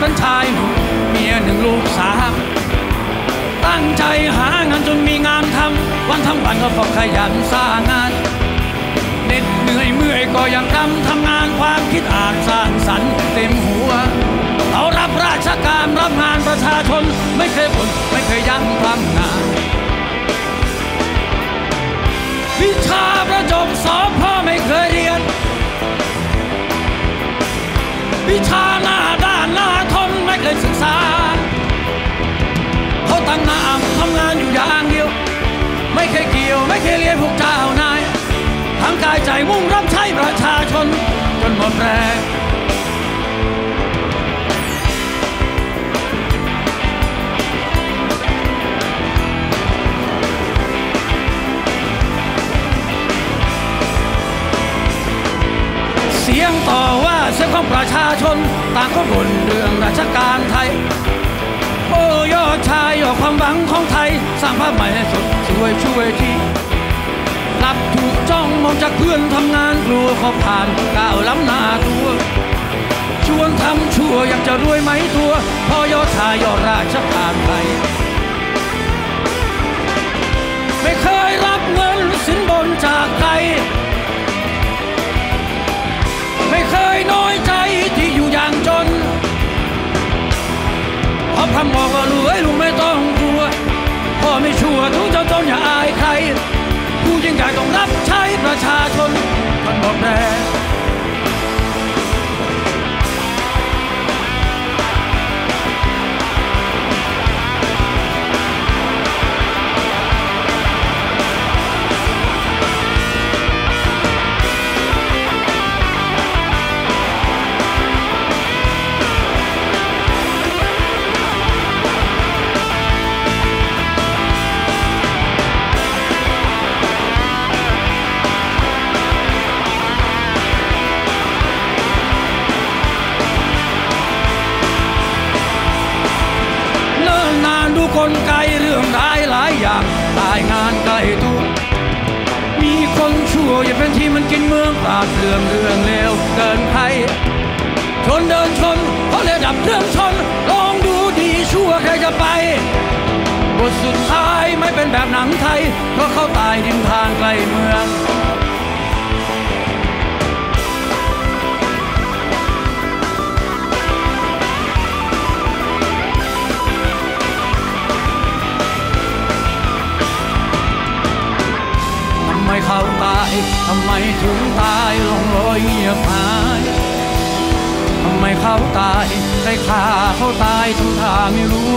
เป็นชายหนุ่มเมียหนึ่งลูกสามตั้งใจหางานจนมีงานทำวันทั้งวันก็ต้องขยันสร้างงานเหน็ดเหนื่อยเมื่อยก็ยังทำงานความคิดอ่านสร้างสรรค์เต็มหัวเขารับราชการรับงานประชาชนไม่เคยบ่นไม่เคยยั้งทำงานวิชาประจบสอบพ่อไม่เคยเรียนวิชาหน้าด้านหน้าทนไม่เคยศึกษาเขาตั้งหน้าทำงานอยู่อย่างเดียวไม่เคยเกี่ยวไม่เคยเรียนพวกเจ้านายทั้งกายใจมุ่งรับใช้ประชาชนจนหมดแรงเสียงต่อว่าเสียงของประชาชนต่างก็บ่นเรื่องราชการไทยโอ้ยอดชายยอดความหวังของไทยสร้างภาพใหม่ให้สดสวยช่วยทีหลับถูกจ้องมองจากเพื่อนทำงานกลัวเขาผ่านก้าวล้ำหน้าตัวชวนทำชั่วอยากจะรวยไหมตัวพอยอดชายยอดราชการไทยไม่เคยรับเงินสินบนจากใครไม่เคยน้อยใจที่อยู่อย่างจนเพราะพระบอกว่าลูกไม่ต้องกลัวพ่อไม่ชั่วทุกเจ้าจนอย่าอายใครผู้ยิ่งใหญ่ต้องรับใช้ประชาชนมันหมดแรงคนไกลเรื่องร้ายหลายอย่างตายงานใกล้ตัวมีคนชั่วอย่าเป็นที่มันกินเมืองปราบเรื่องเลวเกินใครชนเดินชนเพราะเรือดับเครื่องชนลองดูดีชั่วใครจะไปบทสุดท้ายไม่เป็นแบบหนังไทยเพราะเขาตายดินทางไกลเมืองทำไมเขาตายทำไมถึงตายลงลอยเงียบหายทำไมเขาตายใครฆ่าเขาตายทุกทางไม่รู้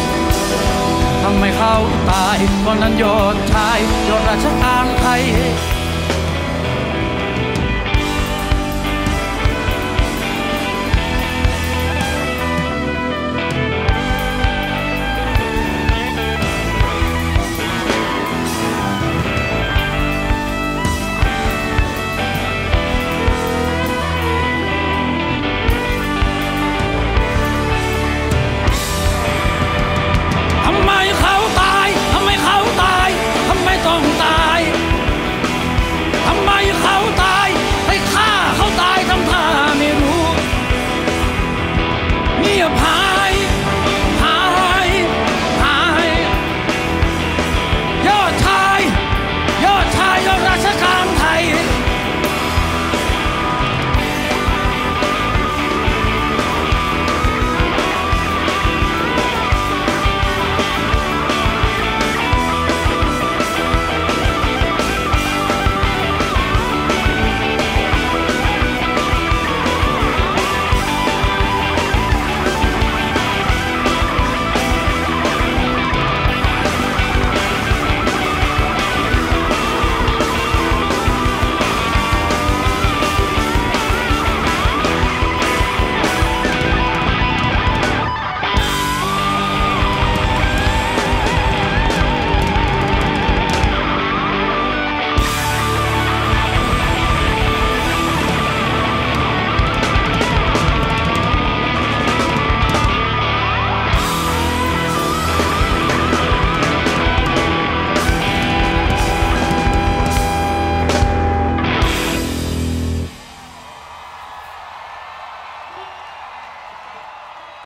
ทำไมเขาตายวันนั้นยอดชายยอดราชการไทย